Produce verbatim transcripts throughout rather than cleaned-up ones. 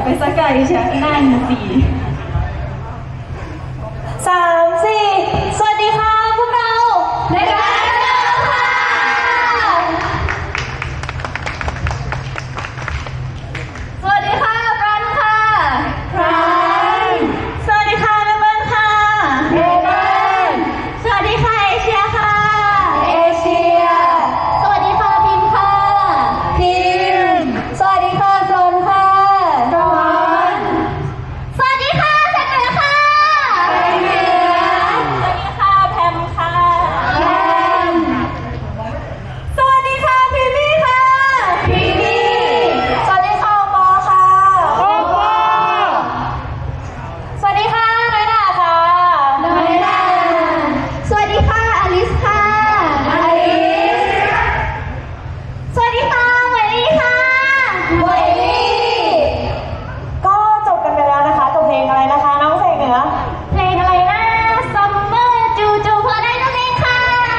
ไปสักไกลใช่นั่นสิสามสี่สวัสดีค่ะพวกเราในการค่ะสวัสดีค่ะฟรันค่ะฟรันสวัสดีค่ะเบนค่ะเบนสวัสดีค่ะเอเชียค่ะเอเชียสวัสดีค่ะพิมค่ะพิมสวัสดีค่ะฟรอนค่ะฟรอนสวัสดีค่ะแพนค่ะแพนสวัสดีค่ะแพมค่ะแพมสวัสดีค่ะพิมมี่ค่ะพิมมี่สวัสดีค่ะโอปอค่ะโอปอสวัสดีค่ะน้อยหน่าค่ะน้อยหน่าสวัสดีค่ะอลิสค่ะอลิสสวัสดีค่ะเหมยลี่ค่ะเหมยลี่ก็จบกันไปแล้วนะคะกับเพลงอะไรนะคะน้องเสกเหนือเพลงอะไรนะ Summer จูจูเพลินได้นั่นเองค่ะ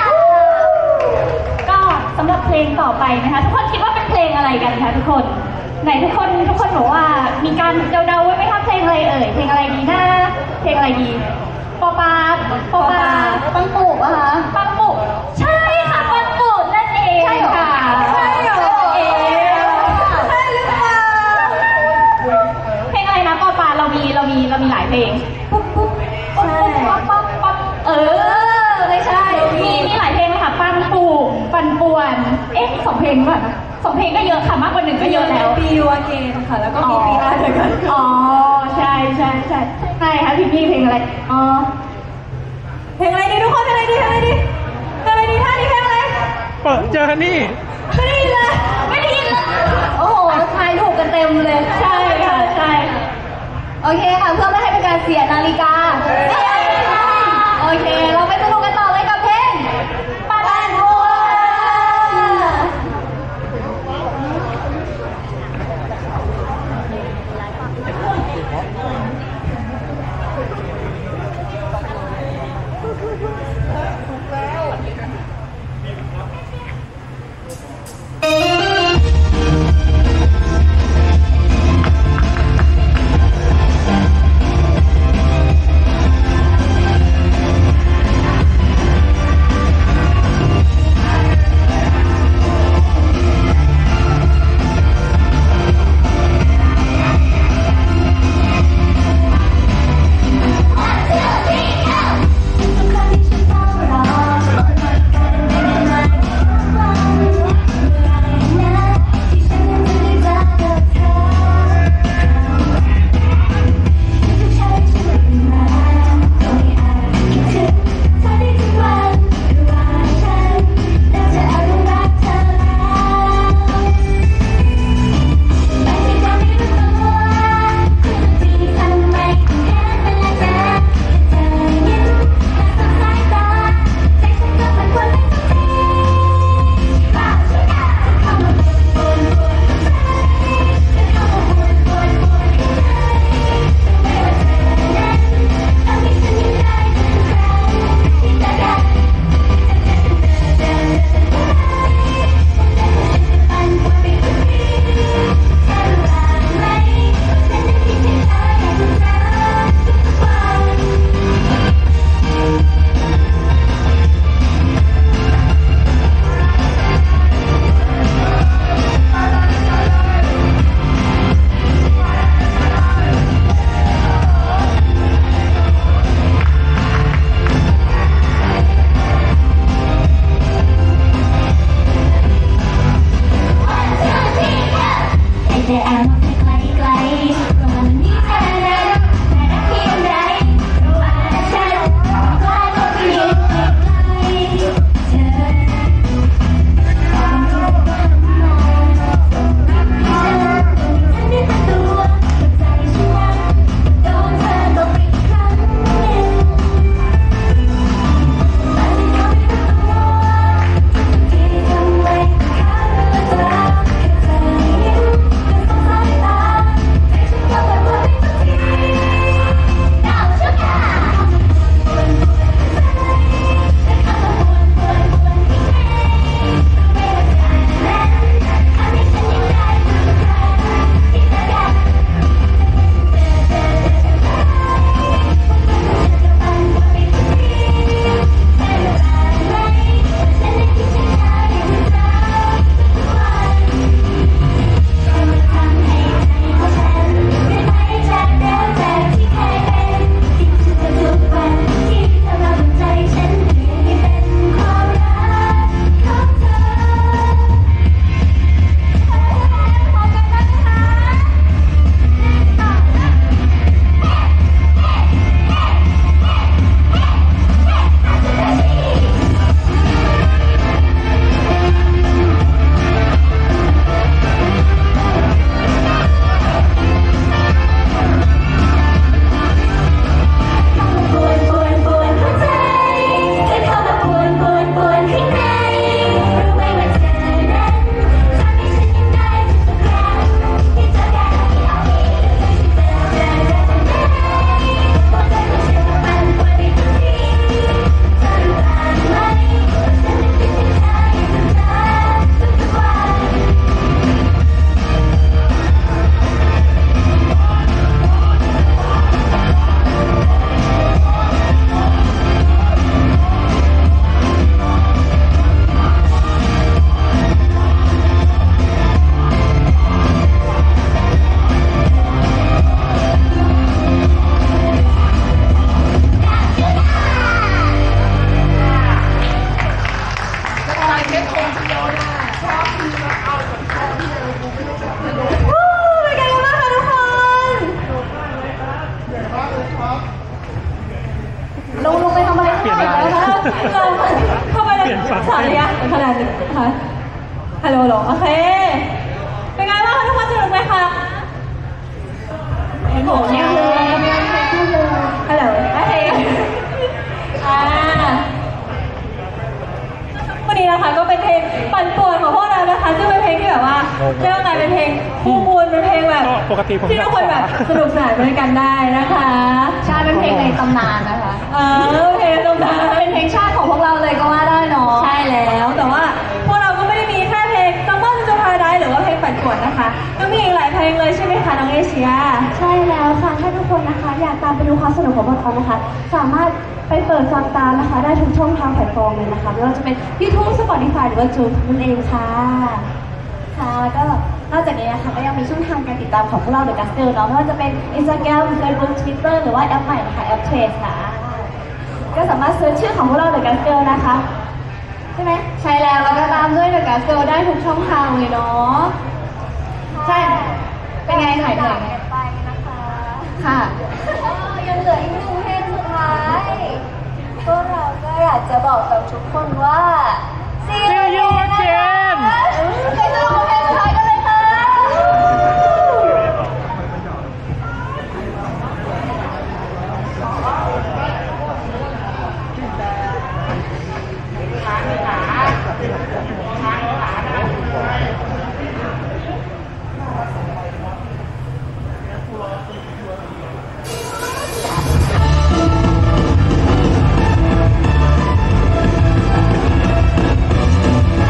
ก็สำหรับเพลงต่อไปนะคะทุกคนคิดว่าเป็นเพลงอะไรกันคะทุกคนไหนทุกคนทุกคนบอกว่ามีการเดาๆไว้ไหมคะเพลงอะไรเอ่ยเพลงอะไรดีนะเพลงอะไรดีปอปาปอปาปังปุกอะคะปังปุกใช่ค่ะปังปุกนั่นเองใช่ค่ะใช่เหรอเอ๋ใช่หรือเปล่าเพลงอะไรนะปอปาเรามีเรามีเรามีหลายเพลงปุ๊บปุ๊บใช่ปั๊บปั๊บปั๊บเออไม่ใช่มีมีหลายเพลงเลยค่ะปังปุกปันป่วนเอ๊ะสองเพลงป่ะสองเพลงก็เยอะค่ะมากกว่าหนึ่งก็เยอะแล้วปีวาเกนค่ะแล้วก็มีปีอาร์ด้วยกันอ๋อใช่ใช่ใช่ใช่ค่ะพี่พี่เพลงอะไรอ๋อเพลงอะไรดีทุกคนเพลงอะไรดีเพลงอะไรดีเพลงอะไรดีท่านี้เพลงอะไรเปิดเจอนี่ไม่ได้ยินเลยไม่ได้ยินเลยโอ้โหทายถูกกันเต็มเลยใช่ค่ะใช่โอเคค่ะเพื่อไม่ให้เป็นการเสียนาฬิกาโอเคเราไปสนุกกันต่อเลยกับเพลงปันบัวฮัลโหลเหรอโอเคเป็นไงบ้างคะทุกคนสนุกไหมคะเห็นผมยังเลยฮัลโหลโอเคอ่าวันนี้นะคะก็เป็นเพลงปั่นป่วนของพวกเรานะคะซึ่งเป็นเพลงที่แบบว่าเรียกว่าไงเป็นเพลงคู่มูลเป็นเพลงแบบปกติผมที่ทุกคนแบบสนุกสนานไปด้วยกันได้นะคะใช่เป็นเพลงในตำนานนะคะเออเพลงตรงนั้นเป็นเพลงชาติของพวกเราเลยก็ว่าได้เนาะใช่แล้วแต่ว่าพวกเราก็ไม่ได้มีแค่เพลง Summer to Paradise หรือว่าเพลงปั่นป่วนนะคะยังมีอีกหลายเพลงเลยใช่ไหมคะน้องเอเชียใช่แล้วค่ะถ้าทุกคนนะคะอยากตามไปดูความสนุกของพวกเรานะคะ สามารถไปเปิดฟังตามนะคะ ได้ทุกช่องทางแพลตฟอร์มเลยนะคะไม่ว่าจะเป็น YouTube Spotify หรือว่าจูนนั่นเองค่ะค่ะก็นอกจากนี้นะคะก็ยังมีช่องทางการติดตามของพวกเราเดอะกัสเกิลเนาะไม่ว่าจะเป็น Instagram Facebook Twitter หรือว่าแอปใหม่นะคะแอป Trace ค่ะก็สามารถเซิร์ชชื่อของพวกเราเดอะกัสเกิลนะคะใช่ไหมใช่แล้วแล้วก็ตามด้วยเดอะกัสเกิลได้ทุกช่องทางเลยเนาะใช่เป็นไงถ่ายเหนื่อยไหมไปนะคะค่ะยังเหลืออีกหนึ่งเพลงสุดท้ายพวกเราก็อยากจะบอกกับทุกคนว่า See you again นะคะไปสนุกกับเพลงสุดท้ายกันเลยค่ะเ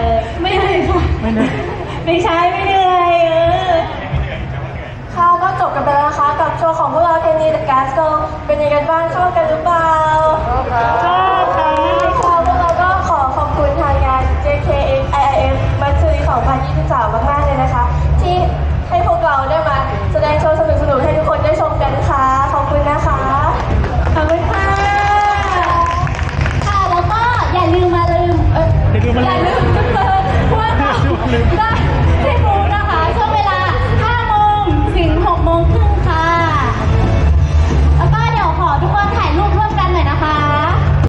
อไม่เหนื่อยค่ะไม่เหนื่อยไม่ใช่ไม่เหนื่อยเออค่ะก็จบกันไปแล้วนะคะกับโชว์ของพวกเราเทนนีเดอะแก๊สโกเป็นยังไงกันบ้างเข้ากันหรือเปล่า